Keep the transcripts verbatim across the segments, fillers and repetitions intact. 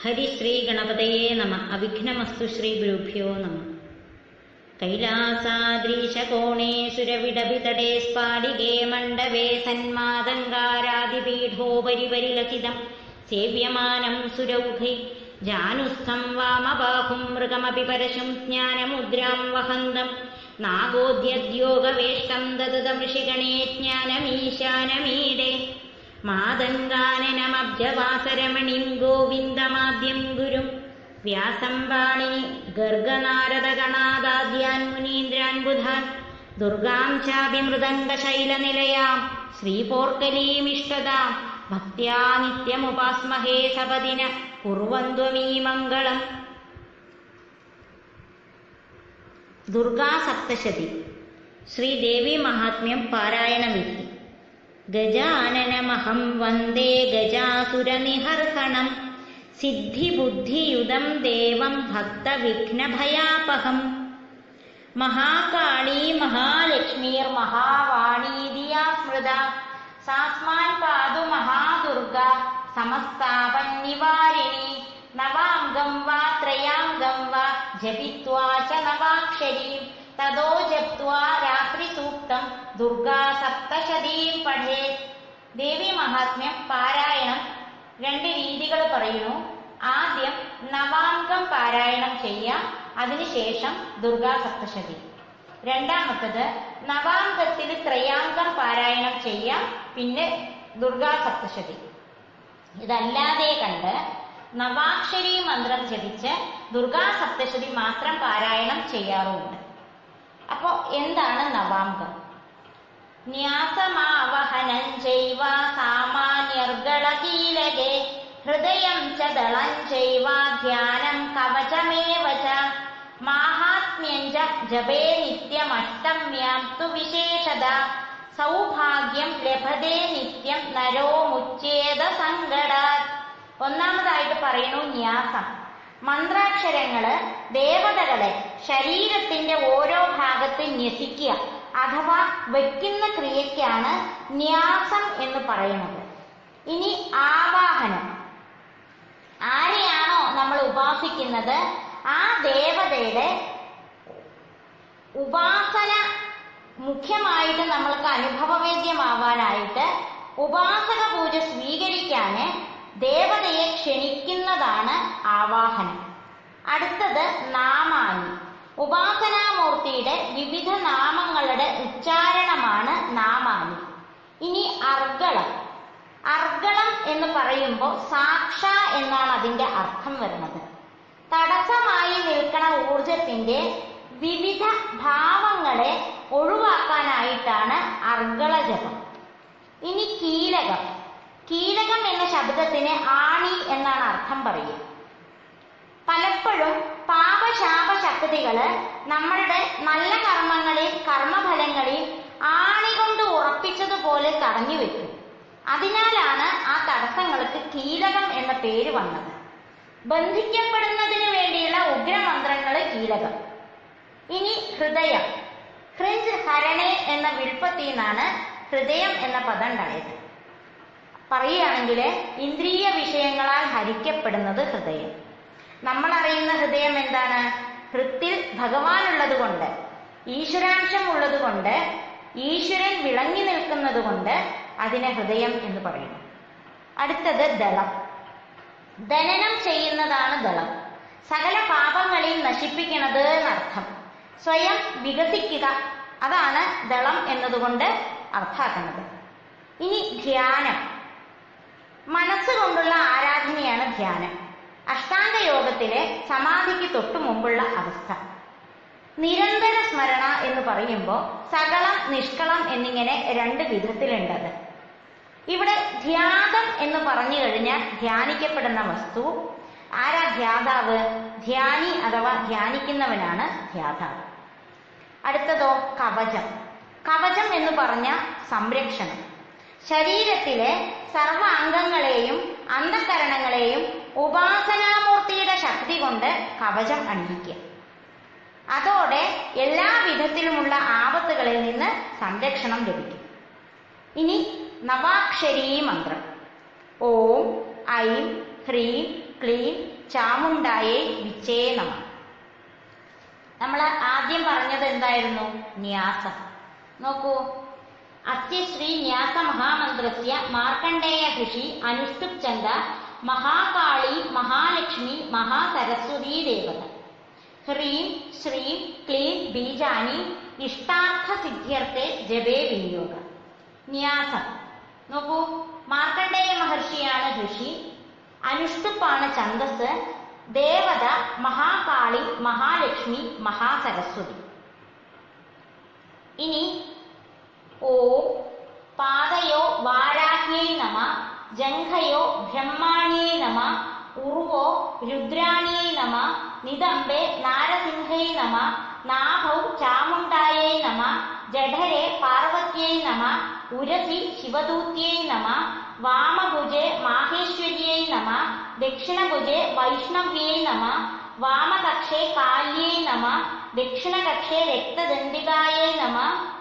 ഹരിശ്രീ ഗണപതയേ നമ. അവിഘ്നമസ്തു ശ്രീ ഗുരുഭ്യോ നമ. കൈലാസാദ്രീശകോണേ സുരവിടഭിതടേ സ്ഫാടികേ മണ്ഡപേ സന്മാതങ്കാരാദിപീഠോപരി പരിലസിതം സേവ്യമാനം സുരൗഘൈ ജാനുസ്ഥം വാമബാഹും മൃഗമപി പരശും ജ്ഞാനമുദ്രാം വഹന്തം നാഗോദ്യോഗവേഷ്ടം ദദൃഷിഗണേ ജ്ഞാനമീശാനമീഡേ മാതങ്കാനനമബ്ജവാസരമണിം ഗോവിന്ദമാദ്യം ഗുരും വ്യാസം പാണിനി ഗർഗനാരദഗണാദാദ്യാൻ മുനീന്ദ്രാൻ ബുധാൻ ദുർഗാം ചാഭിമൃദംഗശൈലനിലയാം ശ്രീപോർക്കലീമിഷ്ടതാം ഭക്ത്യാ നിത്യമുപാസ്മഹേ സപദിന കുർവന്ത്വമീ മംഗളം. ദുർഗാസപ്തശതി ശ്രീദേവി മഹാത്മ്യം പാരായണവിധി. ഗജാനനമഹം വന്ദേ ഗജാസുരനിഹർഷണം സിദ്ധിബുദ്ധിയുതം ദേവം ഭക്തവിഘ്നഭയാപഹം. മഹാകാളീ മഹാലക്ഷ്മീർ മഹാവാണീതിയാ സ്മൃത സാസ്മാൻ പാതു മഹാദുർഗ സമസ്താപന്നിവാരിണി. നവാംഗം വാ ത്രയാംഗം വാ ജപിത്വാ ച നവാക്ഷരീം തദോ ജപ്ത്വാ രാത്രി സൂക്തം ദുർഗാ സപ്തശതീം പഠേത്. ദേവി മഹാത്മ്യം പാരായണം രണ്ട് രീതികൾ പറയുന്നു. ആദ്യം നവാംഗം പാരായണം ചെയ്യാം, അതിനുശേഷം ദുർഗാ സപ്തശതി. രണ്ടാമത്തത് നവാംഗത്തിൽ ത്രയാംഗം പാരായണം ചെയ്യാം, പിന്നെ ദുർഗാ സപ്തശതി. ഇതല്ലാതെ കണ്ട് നവാക്ഷരി മന്ത്രം ജപിച്ച് ദുർഗാ സപ്തശതി മാത്രം പാരായണം ചെയ്യാറുമുണ്ട്. അപ്പോ എന്താണ് നവാംഗം? ന്യാസമാവഹനം ചൈവ സാമാന്യർഗളകീലകേ ഹൃദയം ച ദളം ചൈവ ധ്യാനം കവചമേവ ച മാഹാത്മ്യം ച ജപേ നിത്യമഷ്ടമ്യാം തു വിശേഷത സൗഭാഗ്യം ലഭതേ നിത്യം നരോ മുച്ഛേദ സങ്കടാത്. ഒന്നാമതായിട്ട് പറയുന്നു ന്യാസം. മന്ത്രാക്ഷരങ്ങള് ദേവതകളെ ശരീരത്തിന്റെ ഓരോ ഭാഗത്ത് ന്യസിക്കുക അഥവാ വയ്ക്കുന്ന ക്രിയയ്ക്കാണ് ന്യാസം എന്ന് പറയുന്നത്. ഇനി ആവാഹനം. ആരെയാണോ നമ്മൾ ഉപാസിക്കുന്നത് ആ ദേവതയുടെ ഉപാസന മുഖ്യമായിട്ട് നമ്മൾക്ക് അനുഭവവേദ്യമാവാനായിട്ട് ഉപാസക പൂജ സ്വീകരിക്കാന് ദേവതയെ ക്ഷണിക്കുന്നതാണ് ആവാഹനം. അടുത്തത് നാമാനി. ഉപാസനാമൂർത്തിയുടെ വിവിധ നാമങ്ങളുടെ ഉച്ചാരണമാണ് നാമാനി. ഇനി അർഗളം. അർഗളം എന്ന് പറയുമ്പോൾ സാക്ഷ എന്നാണ് അതിന്റെ അർത്ഥം വരുന്നത്. തടസ്സമായി നിൽക്കുന്ന ഊർജത്തിന്റെ വിവിധ ഭാവങ്ങളെ ഒഴിവാക്കാനായിട്ടാണ് അർഗള ജപം. ഇനി കീലകം. കീലകം എന്ന ശബ്ദത്തിന് ആണി എന്നാണ് അർത്ഥം പറയുക. പലപ്പോഴും പാപശാപ ശക്തികള് നമ്മളുടെ നല്ല കർമ്മങ്ങളെയും കർമ്മഫലങ്ങളെയും ആണി കൊണ്ട് ഉറപ്പിച്ചതുപോലെ തടഞ്ഞു വെക്കും. അതിനാലാണ് ആ തടസ്സങ്ങൾക്ക് കീലകം എന്ന പേര് വന്നത്. ബന്ധിക്കപ്പെടുന്നതിന് വേണ്ടിയുള്ള ഉഗ്രമന്ത്രങ്ങള് കീലകം. ഇനി ഹൃദയം. ഹൃഞ്ച് ഹരണേ എന്ന വിൽപ്പത്തിൽ നിന്നാണ് ഹൃദയം എന്ന പദം ഉണ്ടായത്. പറയുകയാണെങ്കിൽ ഇന്ദ്രിയ വിഷയങ്ങളാൽ ഹരിക്കപ്പെടുന്നത് ഹൃദയം. നമ്മൾ അറിയുന്ന ഹൃദയം എന്താണ്? ഹൃത്തിൽ ഭഗവാൻ ഉള്ളത് കൊണ്ട്, ഈശ്വരാംശം ഉള്ളത് കൊണ്ട്, ഈശ്വരൻ വിളങ്ങി നിൽക്കുന്നത് കൊണ്ട് അതിനെ ഹൃദയം എന്ന് പറയുന്നു. അടുത്തത് ദളം. ദനനം ചെയ്യുന്നതാണ് ദളം. സകല പാപങ്ങളെയും നശിപ്പിക്കുന്നത് എന്നർത്ഥം. സ്വയം വികസിക്കുക, അതാണ് ദളം എന്നതുകൊണ്ട് അർത്ഥാക്കുന്നത്. ഇനി ധ്യാനം. മനസ്സുകൊണ്ടുള്ള ആരാധനയാണ് ധ്യാനം. അഷ്ടാംഗ യോഗത്തിലെ സമാധിക്ക് തൊട്ടു മുമ്പുള്ള അവസ്ഥ. നിരന്തര സ്മരണ എന്ന് പറയുമ്പോൾ സകളം നിഷ്കളം എന്നിങ്ങനെ രണ്ട് വിധത്തിലുണ്ടത്. ഇവിടെ ധ്യാതം എന്ന് പറഞ്ഞു കഴിഞ്ഞാൽ ധ്യാനിക്കപ്പെടുന്ന വസ്തു. ആരാ ധ്യാതാവ്? ധ്യാനി അഥവാ ധ്യാനിക്കുന്നവനാണ് ധ്യാതാവ്. അടുത്തതോ കവചം. കവചം എന്ന് പറഞ്ഞ സംരക്ഷണം. ശരീരത്തിലെ സർവ അംഗങ്ങളെയും അന്ധകരണങ്ങളെയും ഉപാസനാമൂർത്തിയുടെ ശക്തി കൊണ്ട് കവചം അണിയിക്കുക. അതോടെ എല്ലാ വിധത്തിലുമുള്ള ആപത്തുകളിൽ നിന്ന് സംരക്ഷണം ലഭിക്കും. ഇനി നവാക്ഷരീ മന്ത്രം. ഓം ഐം ഹ്രീം ക്ലീം ചാമുണ്ടായേ വിച്ചേ നമഃ. നമ്മൾ ആദ്യം പറഞ്ഞത് എന്തായിരുന്നു? ന്യാസം. നോക്കൂ, അസ്യ ശ്രീ ന്യാസ മഹാമന്ത്രസ്യ മാർക്കണ്ഡേയ ഋഷി അനുഷ്ടുപ് ഛന്ദ മഹാകാളി മഹാലക്ഷ്മി മഹാസരസ്വതീ ദേവത. ഹ്രീം ശ്രീം ക്ലീം ബീജാനി ഇഷ്ടാർത്ഥ സിദ്ധ്യർത്ഥേ ജപേ വിനിയോഗ. ന്യാസം നോക്കൂ, മാർക്കണ്ഡേയ മഹർഷിയാണ് ഋഷി, അനുഷ്ടുപ്പാണ് ഛന്ദസ്, ദേവത മഹാകാളി മഹാലക്ഷ്മി മഹാസരസ്വതി. ഇനി ഓം പാദയോ വാരാഹ്യൈ നമ, ജംഘയോ ബ്രഹ്മാണ്യൈ നമ, ഉർവോ രുദ്രാണ്യൈ നമ, നിതംബേ നാരസിംഹൈ നമ, നാഭൗ ചാമുണ്ടായൈ നമ, ജഠരേ പാർവത്यै നമ, ഉരസി ശിവദൂത്यै നമ, വാമഭുജേ മാഹേശ്വര്यै നമ, ദക്ഷിണഭുജേ വൈഷ്ണവ്यै നമ, വാമകക്ഷേ കാല്यै നമ, ദക്ഷിണകക്ഷേ രക്തദണ്ഡികാयै നമ,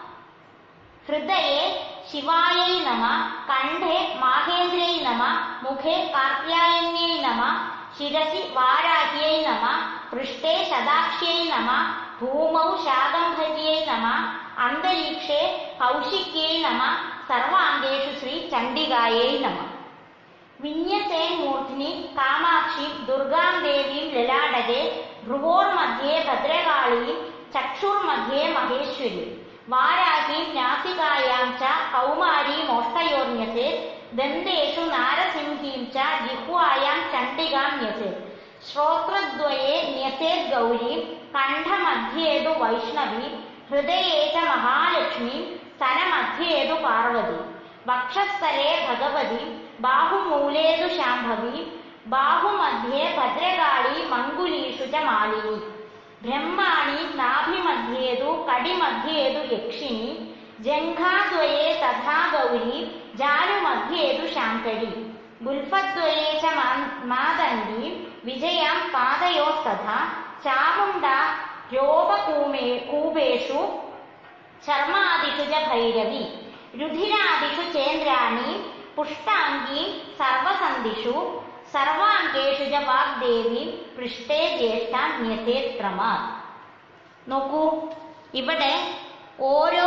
ഹൃദയേ ശിവാयै നമ, കണ്ഠേ മാഹേന്ദ്രൈ നമ, മുഖേ കാർത്യായന്यै നമ, ശിരസി വാരാഹ്യൈ നമ, പൃഷ്ഠേ ശതാക്ഷ്यै നമ, ഭൂമൗ ശാകംഭര്यै നമ, അന്തരീക്ഷേ കൗശിക്यै നമ, സർവാംഗേഷു ശ്രീ ചണ്ഡികാयै നമ. വിന്യസേൻ മൂർധ്നി കാമാക്ഷി ദുർഗാം ദേവീം ലലാടകേ, ഭ്രുവോർമധ്യേ ഭദ്രകാളീം ചക്ഷുർമധ്യേ മഹേശ്വരി, വാരാഹീം നാസികായാം ച കൗമാരീം ഓഷ്ടയോർന്യസേ, ദന്തേഷു നാരസിംഹീം ച ജിഹ്വായാം ചണ്ഡികാം ന്യസേ, ശ്രോത്രദ്വയേ ന്യസേത് ഗൗരീം, കണ്ഠമധ്യേതു വൈഷ്ണവീ, ഹൃദയേ ച മഹാലക്ഷ്മീ, സ്തനമധ്യേതു പാർവതി, വക്ഷസ്ഥലേ ഭഗവതി, ബാഹുമൂലേതു ശാംഭവി, ബാഹുമധ്യേ ഭദ്രകാളി, മംഗുലീഷു ച മാലിനി, ബ്രഹ്മാണി നാഭിമധ്യേതു കടിമധ്യേതു യക്ഷിണി, ജംഘാദ്വയേ തഥാ ഗൗരി, ജാനുമധ്യേതു ശാങ്കരി, ഗുൽഫദ്വയേ ച മാതംഗി, വിജയാം പാദയോസ്തഥാ, ചാമുണ്ഡാ രോപകൂമേ കൂപേഷു ചർമാദിഷു ച ഭൈരവി, രുധിരാദിഷു ചേന്ദ്രാണി, പുഷ്ടാംഗീ സർവസന്ധിഷു, സർവാംഗേഷു ച വാഗ്ദേവി, പൃഷ്ഠേ ജ്യേഷ്ഠ ന്യസേത്രമാ. നോക്കൂ, ഇവിടെ ഓരോ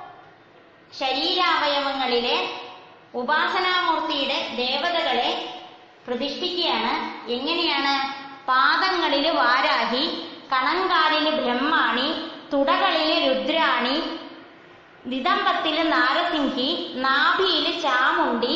ശരീരാവയവങ്ങളിലെ ഉപാസനാമൂർത്തിയുടെ ദേവതകളെ പ്രതിഷ്ഠിക്കുകയാണ്. എങ്ങനെയാണ്? പാദങ്ങളില് വാരാഹി, കണങ്കാലില് ബ്രഹ്മാണി, തുടകളില് രുദ്രാണി, നിതംബത്തില് നാരസിംഹി, നാഭിയില് ചാമുണ്ടി,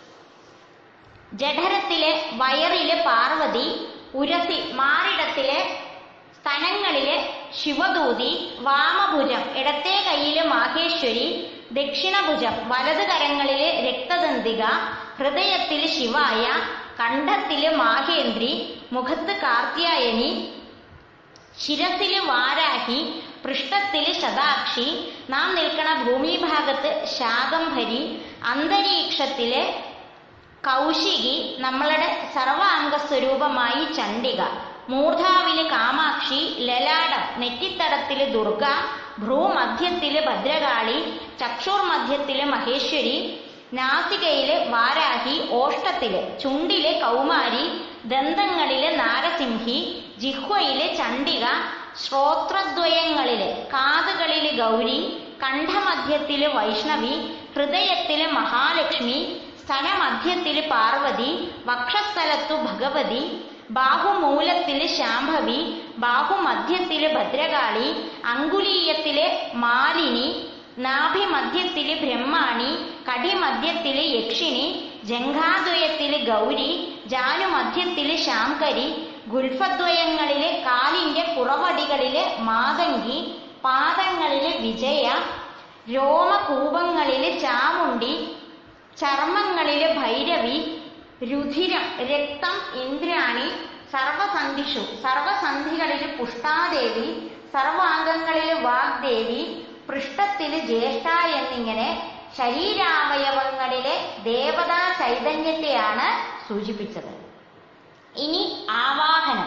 ജഠരത്തിലെ വയറില് പാർവതി, ഉരസി മാറിടത്തിലെ സ്തനങ്ങളിലെ ശിവദൂതി, വാമഭുജം ഇടത്തെ കൈയില് മാഹേശ്വരി, ദക്ഷിണഭുജം വലത് കരങ്ങളില് രക്തദന്തിക, ഹൃദയത്തില് ശിവായ, കണ്ഠത്തില് മാഹേന്ദ്രി, മുഖത്ത് കാർത്യായനി, ശിരസില് വാരാഹി, പൃഷ്ഠത്തില് ശതാക്ഷി, നാം നിൽക്കണ ഭൂമിഭാഗത്ത് ശാകംഭരി, അന്തരീക്ഷത്തില് കൗശികി, നമ്മളുടെ സർവാംഗസ്വരൂപമായി ചണ്ഡിക, മൂർധാവില് കാമാക്ഷി, ലലാടം നെറ്റിത്തടത്തില് ദുർഗ, ഭ്രൂമധ്യത്തില് ഭദ്രകാളി, ചക്ഷുർമധ്യത്തില് മഹേശ്വരി, നാസികയില് വാരാഹി, ഓഷ്ടത്തില് ചുണ്ടില് കൗമാരി, ദന്തങ്ങളില് നാരസിംഹി, ജിഹ്വയില് ചണ്ഡിക, ശ്രോത്രദ്വയങ്ങളില് കാതുകളില് ഗൗരി, കണ്ഠമധ്യത്തില് വൈഷ്ണവി, ഹൃദയത്തില് മഹാലക്ഷ്മി, സ്തനമധ്യത്തില് പാർവതി, വക്ഷസ്ഥലത്തു ഭഗവതി, ബാഹുമൂലത്തില് ശാംഭവി, ബാഹുമധ്യത്തില് ഭദ്രകാളി, അങ്കുലീയത്തില് മാലിനി, നാഭിമധ്യത്തില് ബ്രഹ്മാണി, കടിമധ്യത്തില് യക്ഷിണി, ജംഘാദ്വയത്തില് ഗൗരി, ജാനുമധ്യത്തില് ശാംകരി, ഗുൽഫദ്വയങ്ങളില് കാലിന്റെ പുറവടികളില് മാതങ്കി, പാദങ്ങളില് വിജയ, രോമകൂപങ്ങളില് ചാമുണ്ടി, ചർമ്മങ്ങളില് ഭൈരവി, രുധിരം രക്തം ഇന്ദ്രാണി, സർവസന്ധിഷു സർവസന്ധികളില് പുഷ്ടാദേവി, സർവാംഗങ്ങളില് വാഗ്ദേവി, പൃഷ്ഠത്തില് ജ്യേഷ്ഠ എന്നിങ്ങനെ ശരീരാവയവങ്ങളിലെ ദേവതാ ചൈതന്യത്തെയാണ് സൂചിപ്പിച്ചത്. ഇനി ആവാഹനം.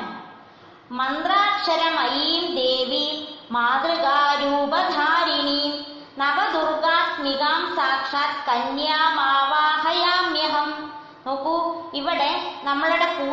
മന്ത്രാക്ഷരമയീം ദേവീം മാതൃകാരൂപധാരിണീം നവദുർഗാത്മികാം സാക്ഷാത് കന്യാമാവാഹയാമ്യഹം. നോക്കൂ, ഇവിടെ നമ്മളുടെ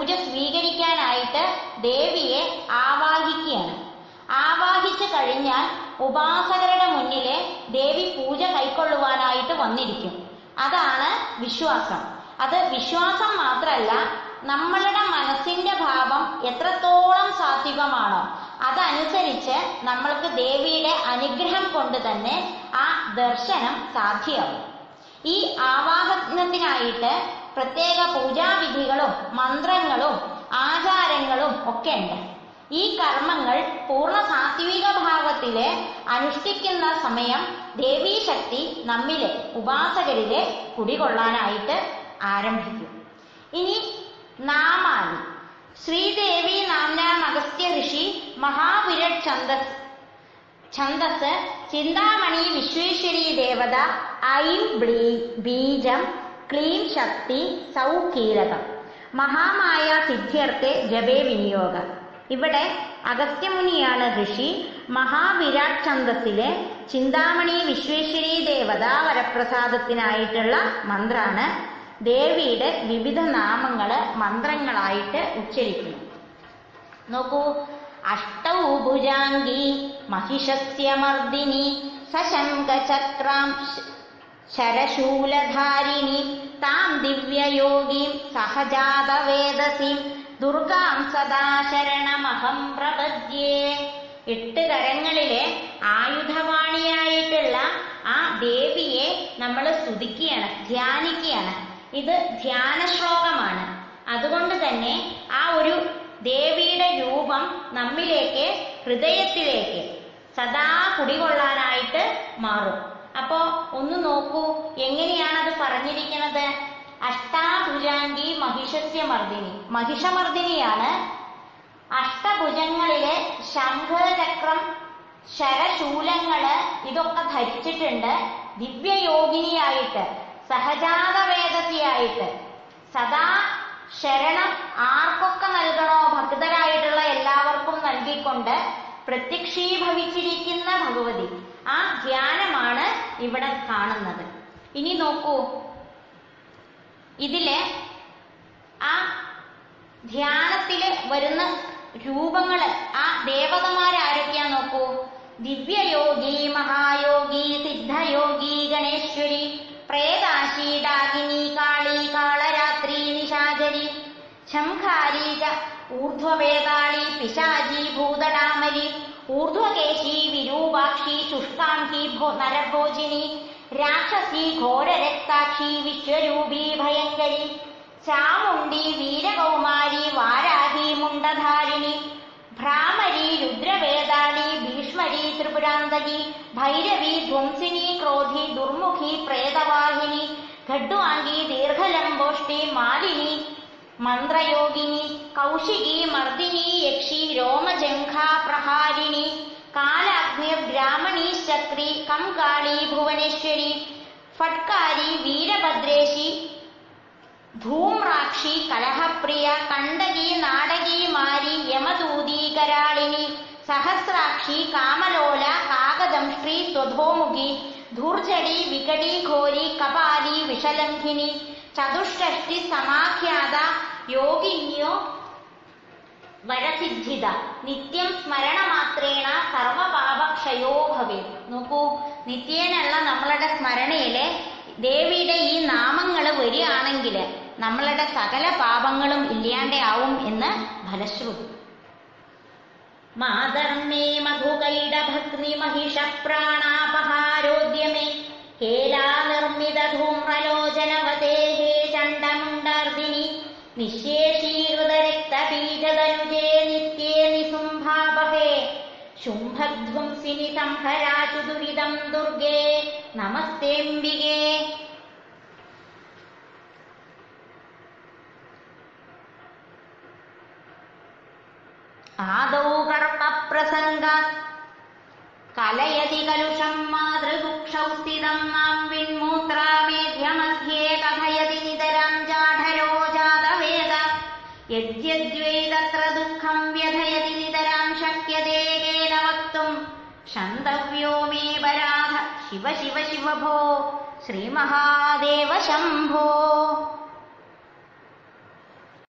ദേവിയെ ആവാഹിക്കുകയാണ്. ആവാഹിച്ചു കഴിഞ്ഞാൽ ഉപാസകരുടെ മുന്നിലെ ദേവി പൂജ കൈക്കൊള്ളുവാനായിട്ട് വന്നിരിക്കും. അതാണ് വിശ്വാസം. അത് വിശ്വാസം മാത്രമല്ല, നമ്മളുടെ മനസ്സിന്റെ ഭാവം എത്രത്തോളം സാത്വികമാണോ അതനുസരിച്ച് നമ്മൾക്ക് ദേവിയുടെ അനുഗ്രഹം കൊണ്ട് തന്നെ ആ ദർശനം സാധ്യമാവും. ഈ ആവാഹനത്തിനായിട്ട് പ്രത്യേക പൂജാവിധികളും മന്ത്രങ്ങളും ആചാരങ്ങളും ഒക്കെ ഉണ്ട്. ഈ കർമ്മങ്ങൾ പൂർണ്ണ സാത്വിക ഭാവത്തില് അനുഷ്ഠിക്കുന്ന സമയം ദേവീശക്തി നമ്മിലെ ഉപാസകരിലെ കുടികൊള്ളാനായിട്ട് ആരംഭിക്കും. ഇനി നാമാനി. ശ്രീദേവി നാംനാം അഗസ്ത്യ ഋഷി മഹാവിരട് ഛന്ദസ് ഛന്ദസ് ചിന്താമണി വിശ്വേശ്വരി ദേവത ഐം ബ്ലീ ബീജം ക്ലീം ശക്തി സൗകീലകം മഹാമായ സിദ്ധ്യർത്ഥെ ജപേ വിനിയോഗ. ഇവിടെ അഗസ്ത്യമുനിയാണ് ഋഷി. മഹാവിരാട് ഛന്ദസ്സിലെ ചിന്താമണി വിശ്വേശ്വരി ദേവത വരപ്രസാദത്തിനായിട്ടുള്ള മന്ത്രാണ്. ദേവിയുടെ വിവിധ നാമങ്ങള് മന്ത്രങ്ങളായിട്ട് ഉച്ചരിക്കുന്നു. നോക്കൂ. അഷ്ടൗ ഭുജാംഗി മഹിഷസ്യമർദിനി സശംഖചക്രാം ശരശൂലധാരിണി താം ദിവ്യയോഗീം സഹജാതവേദസീം ദുർഗാം സദാ ശരണമഹം പ്രപദ്യേ. എട്ട് കരങ്ങളിലെ ആയുധവാണിയായിട്ടുള്ള ആ ദേവിയെ നമ്മൾ സ്തുതിക്കുകയാണ്, ധ്യാനിക്കുകയാണ്. ഇത് ധ്യാന ശ്ലോകമാണ്. അതുകൊണ്ട് തന്നെ ആ ഒരു ദേവിയുടെ രൂപം നമ്മിലേക്ക്, ഹൃദയത്തിലേക്ക് സദാ കുടികൊള്ളാനായിട്ട് മാറും. അപ്പോ ഒന്ന് നോക്കൂ, എങ്ങനെയാണത് പറഞ്ഞിരിക്കുന്നത്? അഷ്ടാഭുജാംഗി മഹിഷസ്യമർദിനി. മഹിഷമർദിനിയാണ്. അഷ്ടഭുജങ്ങളിലെ ശംഖചക്രം ശരശൂലങ്ങള് ഇതൊക്കെ ധരിച്ചിട്ടുണ്ട്. ദിവ്യയോഗിനിയായിട്ട്, സഹജാതവേദസിയായിട്ട്, സദാ ശരണം ആർക്കൊക്കെ നൽകണോ ഭക്തരായിട്ടുള്ള എല്ലാവർക്കും നൽകിക്കൊണ്ട് പ്രത്യക്ഷീഭവിച്ചിരിക്കുന്ന ഭഗവതി. ആ ധ്യാനമാണ് ഇവിടെ കാണുന്നത്. ഇനി നോക്കൂ, ഇതില് ആ ധ്യാനത്തില് വരുന്ന രൂപങ്ങള്, ആ ദേവതമാരാരൊക്കെയാ നോക്കൂ. ദിവ്യയോഗി, മഹായോഗി, സിദ്ധയോഗി, ഗണേശ്വരി, പ്രേതാശി, ഡാകിനി, കാളി, കാളരാത്രി, നിശാചരി, ശംഖാരി, ഊർധ്വവേതാളി, പിശാചി, ഭൂതടാമരി, ഊർധ്വകേശി, വിരൂപാക്ഷി, ശുഷ്കാംഹി, നരഭോജിനി, രാക്ഷസി, ഘോരരക്താക്ഷി, വിശ്വരൂപി, ഭയങ്കരി, ചാമുണ്ഡി, വീരകൗമാരി, വാരാഹി, മുണ്ടധാരിണി, ഭ്രാമരി, രുദ്രവേതാളി, ഭീഷ്മരി, ത്രിപുരാന്തകി, ഭൈരവി, ധ്വംസിനി, ക്രോധി, ദുർമുഖി, പ്രേതവാഹിനി, ഖഡ്വാംഗി, ദീർഘലംബോഷ്ടി, മാലിനി, മന്ത്രയോഗിനി, കൗശികി, മർദിനി, യക്ഷി, രോമജംഘാ, പ്രഹാരിണി, കാലാഗ്നി, ബ്രാഹ്മണി, ചക്രി, കംകാളി, ഭുവനേശ്വരി, ഫട്കാരി, വീരഭദ്രേശി, ധൂമ്രാക്ഷി, കലഹപ്രിയ, കണ്ടകി, നാടകി, മാരി, യമദൂതി, കരാളിനി, സഹസ്രാക്ഷി, കാമലോല, കാകദംഷ്ട്രി, സ്വധോമുഖി, ധൂർജടി, വികടി, ഘോരി, കപാലി, വിഷലംഘിനി, ചതുഷ്ഷഷ്ടി സമാഖ്യാത, യോഗിന്യോ വരസിദ്ധിത, നിത്യം സ്മരണമാത്രേണ സർവപാപക്ഷയോ ഭവേ. നോക്കൂ, നിത്യേനുള്ള നമ്മളുടെ സ്മരണയിലെ ദേവിയുടെ ഈ നാമങ്ങൾ വരികയാണെങ്കിൽ നമ്മളുടെ സകല പാപങ്ങളും ഇല്ലാണ്ടാവും എന്ന് ഫലശ്രുതി. മാധർമ്മേ മധുകൈട ഭഗ്നി മഹിഷ പ്രാണാപഹാരോദ്യമേ കേലാ നിർമ്മിത ധൂമ്രലോചനവതേഹേ ചണ്ഡമുണ്ടർദിനി നിശേഷീകൃത രക്തബീജതനുജേ നിത്യേ നിസുംഭാപഹേ ശുംഭധ്വംസിനി സംഹരാശു ദുരിതം ദുർഗേ നമസ്തേംബികേ. ആദൗ കർമ്മ പ്രസംഗാത് കലയതി കലുഷം മാതൃദുക്ഷൗ സ്ഥിതം നാം വിൺമൂത്രാമേധ്യമധ്യേ കഥയതി നിതരാം ജാഠരോ ജാതവേദ യദ്യദ്വൈ തത്ര ദുഃഖം വ്യഥയതി നിതരാം ശക്യതേ കേന വക്തും ക്ഷന്തവ്യോ മേ പരാധ ശിവ ശിവ ശിവ ഭോ ശ്രീമഹാദേവ ശംഭോ.